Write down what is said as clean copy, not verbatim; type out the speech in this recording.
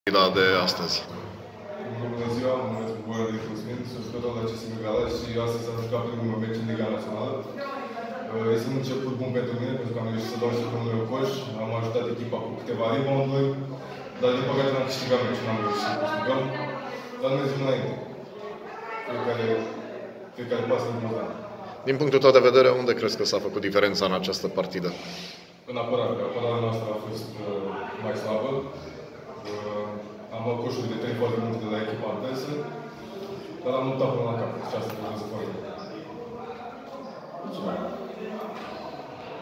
de astăzi. Bună ziua, mă numesc Buboian de Cosmin, sunt jucător la CSM Galați și astăzi am jucat primul meu meci în Liga Națională. Este un început bun pentru mine, pentru că am reușit să dau și primul meu coș, am ajutat echipa cu câteva rebound-uri, dar din păcate n-am câștigat meciul, n-am reușit să câștigăm, dar nu mergem înainte. Fiecare pas e important. Din punctul tău de vedere, unde crezi că s-a făcut diferența în această partidă? În apărare. Apărarea noastră a fost mai slabă. Am luat coșuri de 3 foarte multe de la echipa adversă, dar am luptat până la cap și asta trebuie să facă. Mulțumesc!